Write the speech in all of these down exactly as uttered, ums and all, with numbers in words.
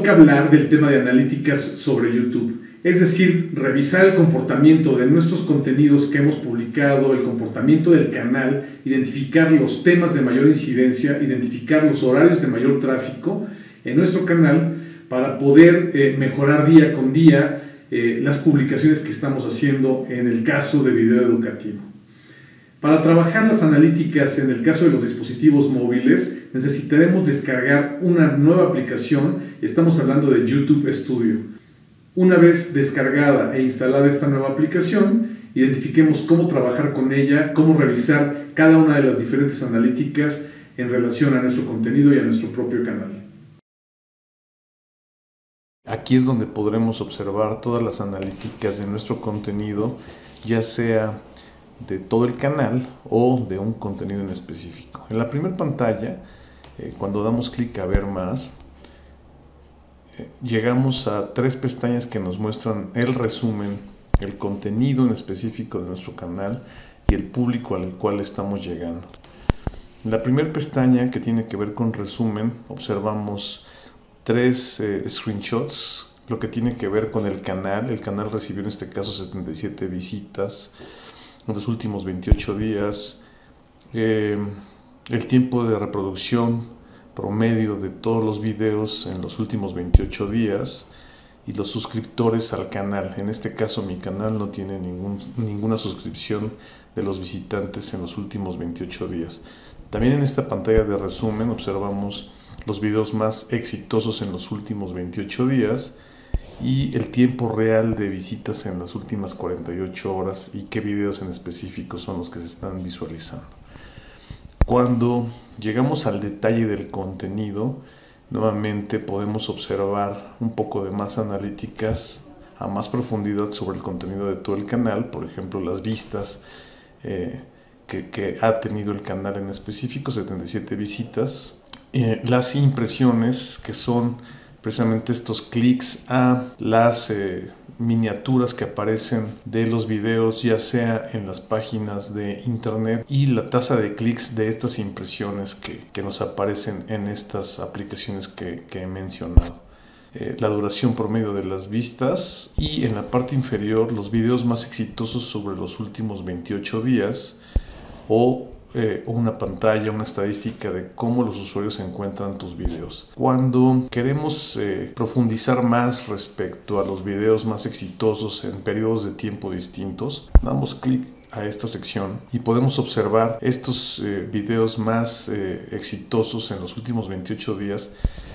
toca hablar del tema de analíticas sobre YouTube, es decir, revisar el comportamiento de nuestros contenidos que hemos publicado, el comportamiento del canal, identificar los temas de mayor incidencia, identificar los horarios de mayor tráfico en nuestro canal para poder eh, mejorar día con día eh, las publicaciones que estamos haciendo en el caso de video educativo. Para trabajar las analíticas en el caso de los dispositivos móviles, necesitaremos descargar una nueva aplicación. Estamos hablando de YouTube Studio. Una vez descargada e instalada esta nueva aplicación, identifiquemos cómo trabajar con ella, cómo revisar cada una de las diferentes analíticas en relación a nuestro contenido y a nuestro propio canal. Aquí es donde podremos observar todas las analíticas de nuestro contenido, ya sea de todo el canal o de un contenido en específico. En la primera pantalla, eh, cuando damos clic a ver más, eh, llegamos a tres pestañas que nos muestran el resumen, el contenido en específico de nuestro canal y el público al cual estamos llegando. En la primera pestaña, que tiene que ver con resumen, observamos tres eh, screenshots, lo que tiene que ver con el canal. El canal recibió en este caso setenta y siete visitas en los últimos veintiocho días, eh, el tiempo de reproducción promedio de todos los videos en los últimos veintiocho días y los suscriptores al canal. En este caso mi canal no tiene ningún, ninguna suscripción de los visitantes en los últimos veintiocho días. También en esta pantalla de resumen observamos los videos más exitosos en los últimos veintiocho días y el tiempo real de visitas en las últimas cuarenta y ocho horas y qué videos en específico son los que se están visualizando. Cuando llegamos al detalle del contenido, nuevamente podemos observar un poco de más analíticas a más profundidad sobre el contenido de todo el canal, por ejemplo las vistas eh, que, que ha tenido el canal en específico, setenta y siete visitas, eh, las impresiones, que son precisamente estos clics a las eh, miniaturas que aparecen de los videos, ya sea en las páginas de internet, y la tasa de clics de estas impresiones que, que nos aparecen en estas aplicaciones que, que he mencionado. Eh, la duración promedio de las vistas, y en la parte inferior los videos más exitosos sobre los últimos veintiocho días, o Eh, una pantalla, una estadística de cómo los usuarios encuentran tus videos. Cuando queremos eh, profundizar más respecto a los videos más exitosos en periodos de tiempo distintos, damos clic a esta sección y podemos observar estos eh, videos más eh, exitosos en los últimos veintiocho días,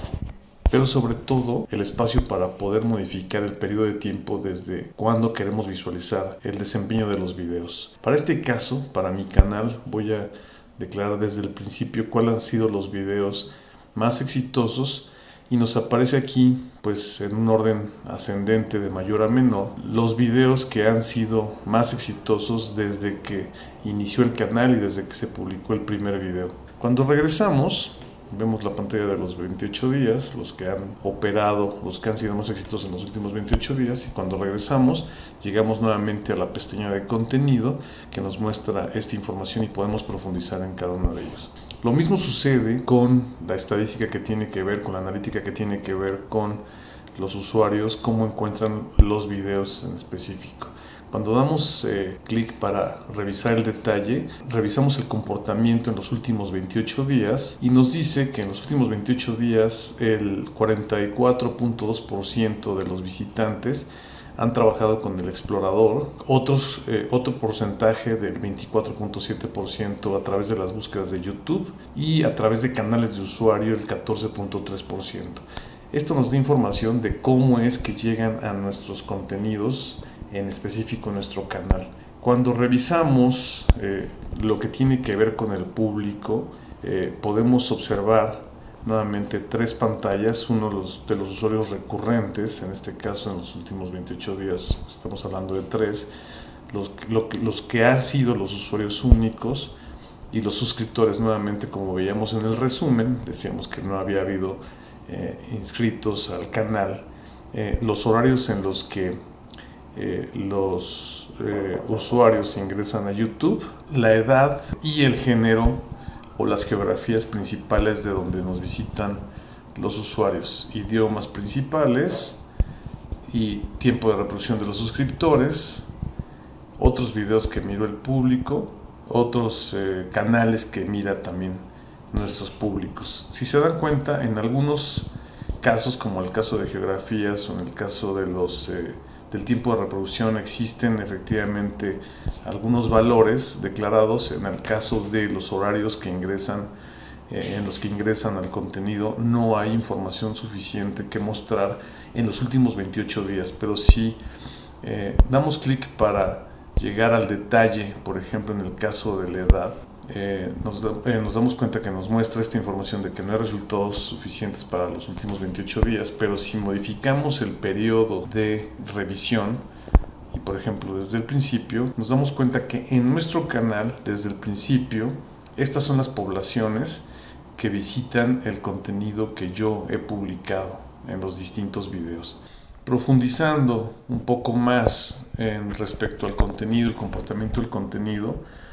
pero sobre todo el espacio para poder modificar el periodo de tiempo desde cuando queremos visualizar el desempeño de los videos. Para este caso, para mi canal, voy a declarar desde el principio cuáles han sido los videos más exitosos y nos aparece aquí, pues en un orden ascendente de mayor a menor, los videos que han sido más exitosos desde que inició el canal y desde que se publicó el primer video. Cuando regresamos, vemos la pantalla de los veintiocho días, los que han operado, los que han sido más exitosos en los últimos veintiocho días, y cuando regresamos llegamos nuevamente a la pestaña de contenido que nos muestra esta información y podemos profundizar en cada uno de ellos. Lo mismo sucede con la estadística que tiene que ver, con la analítica que tiene que ver con los usuarios, cómo encuentran los videos en específico. Cuando damos eh, clic para revisar el detalle, revisamos el comportamiento en los últimos veintiocho días y nos dice que en los últimos veintiocho días el cuarenta y cuatro punto dos por ciento de los visitantes han trabajado con el explorador, otros, eh, otro porcentaje del veinticuatro punto siete por ciento a través de las búsquedas de YouTube y a través de canales de usuario el catorce punto tres por ciento. Esto nos da información de cómo es que llegan a nuestros contenidos, en específico nuestro canal. Cuando revisamos eh, lo que tiene que ver con el público, eh, podemos observar nuevamente tres pantallas. Uno de los, de los usuarios recurrentes, en este caso en los últimos veintiocho días estamos hablando de tres, los, lo, los que han sido los usuarios únicos, y los suscriptores, nuevamente, como veíamos en el resumen, decíamos que no había habido eh, inscritos al canal, eh, los horarios en los que Eh, los eh, usuarios ingresan a YouTube, la edad y el género o las geografías principales de donde nos visitan los usuarios, idiomas principales y tiempo de reproducción de los suscriptores, otros videos que miró el público, otros eh, canales que mira también nuestros públicos. Si se dan cuenta, en algunos casos, como el caso de geografías o en el caso de los eh, del tiempo de reproducción, existen efectivamente algunos valores declarados. En el caso de los horarios que ingresan eh, en los que ingresan al contenido, no hay información suficiente que mostrar en los últimos veintiocho días, pero si eh, damos clic para llegar al detalle, por ejemplo en el caso de la edad, Eh, nos, eh, nos damos cuenta que nos muestra esta información de que no hay resultados suficientes para los últimos veintiocho días, pero si modificamos el periodo de revisión y por ejemplo desde el principio, nos damos cuenta que en nuestro canal desde el principio estas son las poblaciones que visitan el contenido que yo he publicado en los distintos videos. Profundizando un poco más en respecto al contenido, el comportamiento del contenido,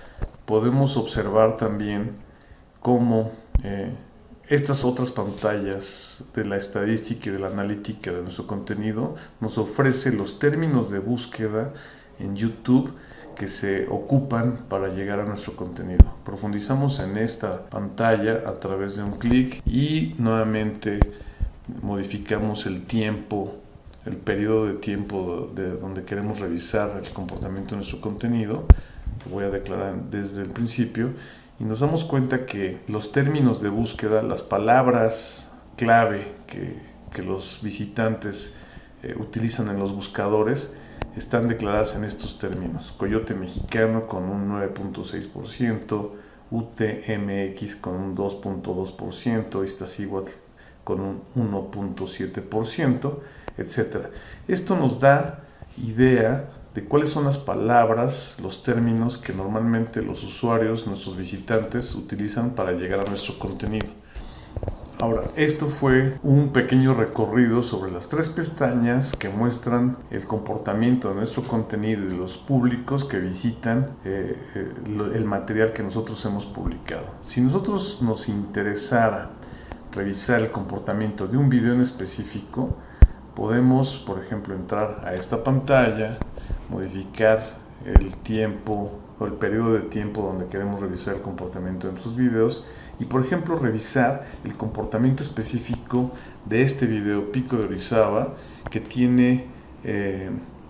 podemos observar también cómo eh, estas otras pantallas de la estadística y de la analítica de nuestro contenido nos ofrece los términos de búsqueda en YouTube que se ocupan para llegar a nuestro contenido. Profundizamos en esta pantalla a través de un clic y nuevamente modificamos el tiempo, el periodo de tiempo de donde queremos revisar el comportamiento de nuestro contenido. Lo voy a declarar desde el principio y nos damos cuenta que los términos de búsqueda, las palabras clave que, que los visitantes eh, utilizan en los buscadores, están declaradas en estos términos: Coyote Mexicano con un nueve punto seis por ciento, U T M X con un dos punto dos por ciento, Iztaccíhuatl con un uno punto siete por ciento, etcétera. Esto nos da idea de cuáles son las palabras, los términos que normalmente los usuarios, nuestros visitantes, utilizan para llegar a nuestro contenido. Ahora, esto fue un pequeño recorrido sobre las tres pestañas que muestran el comportamiento de nuestro contenido y de los públicos que visitan eh, el material que nosotros hemos publicado. Si nosotros nos interesara revisar el comportamiento de un video en específico, podemos, por ejemplo, entrar a esta pantalla, modificar el tiempo o el periodo de tiempo donde queremos revisar el comportamiento de nuestros videos y, por ejemplo, revisar el comportamiento específico de este video Pico de Orizaba, que tiene eh,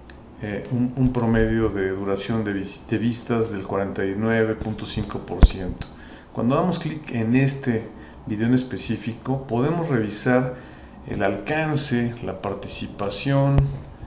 eh, un, un promedio de duración de, vis de vistas del cuarenta y nueve punto cinco por ciento. Cuando damos clic en este video en específico, podemos revisar el alcance, la participación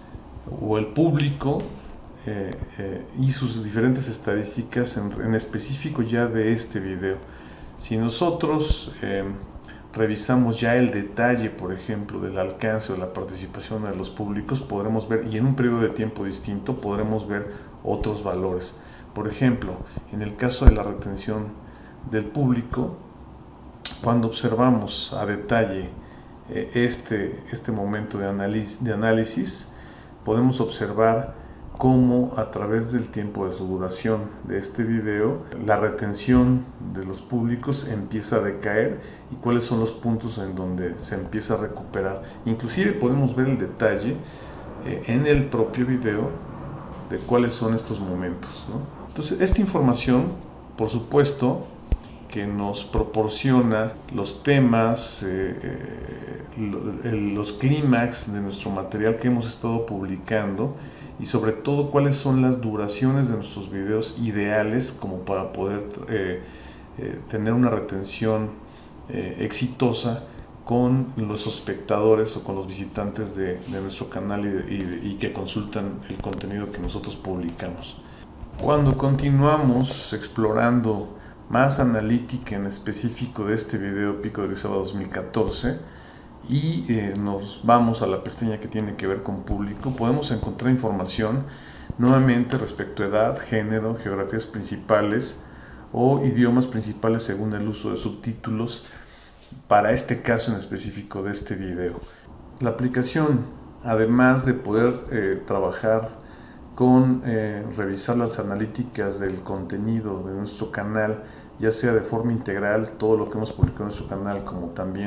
o el público eh, eh, y sus diferentes estadísticas en, en específico ya de este video. Si nosotros eh, revisamos ya el detalle, por ejemplo, del alcance o la participación de los públicos, podremos ver, y en un periodo de tiempo distinto, podremos ver otros valores. Por ejemplo, en el caso de la retención del público, cuando observamos a detalle eh, este, este momento de análisis, de análisis, podemos observar cómo a través del tiempo de su duración de este video, la retención de los públicos empieza a decaer y cuáles son los puntos en donde se empieza a recuperar. Inclusive podemos ver el detalle eh, en el propio video de cuáles son estos momentos, ¿no? Entonces, esta información, por supuesto, que nos proporciona los temas, eh, eh, los clímax de nuestro material que hemos estado publicando y sobre todo cuáles son las duraciones de nuestros videos ideales como para poder eh, eh, tener una retención eh, exitosa con los espectadores o con los visitantes de, de nuestro canal y, de, y, y que consultan el contenido que nosotros publicamos. Cuando continuamos explorando más analítica en específico de este video Pico de Orizaba dos mil catorce y eh, nos vamos a la pestaña que tiene que ver con público, podemos encontrar información nuevamente respecto a edad, género, geografías principales o idiomas principales según el uso de subtítulos para este caso en específico de este video. La aplicación, además de poder eh, trabajar con eh, revisar las analíticas del contenido de nuestro canal, ya sea de forma integral, todo lo que hemos publicado en nuestro canal, como también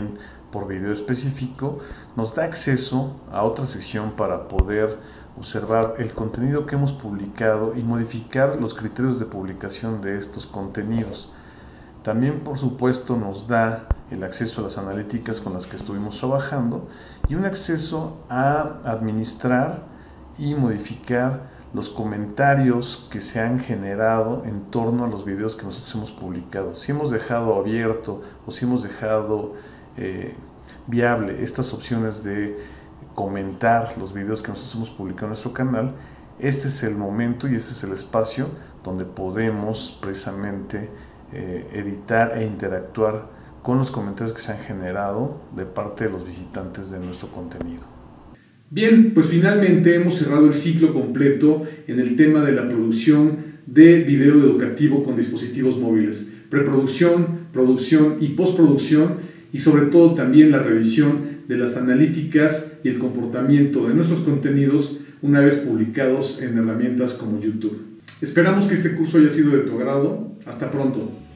por video específico, nos da acceso a otra sección para poder observar el contenido que hemos publicado y modificar los criterios de publicación de estos contenidos. También, por supuesto, nos da el acceso a las analíticas con las que estuvimos trabajando y un acceso a administrar y modificar los comentarios que se han generado en torno a los videos que nosotros hemos publicado. Si hemos dejado abierto o si hemos dejado eh, viable estas opciones de comentar los videos que nosotros hemos publicado en nuestro canal, este es el momento y este es el espacio donde podemos precisamente eh, editar e interactuar con los comentarios que se han generado de parte de los visitantes de nuestro contenido. Bien, pues finalmente hemos cerrado el ciclo completo en el tema de la producción de video educativo con dispositivos móviles, preproducción, producción y postproducción, y sobre todo también la revisión de las analíticas y el comportamiento de nuestros contenidos una vez publicados en herramientas como YouTube. Esperamos que este curso haya sido de tu agrado. Hasta pronto.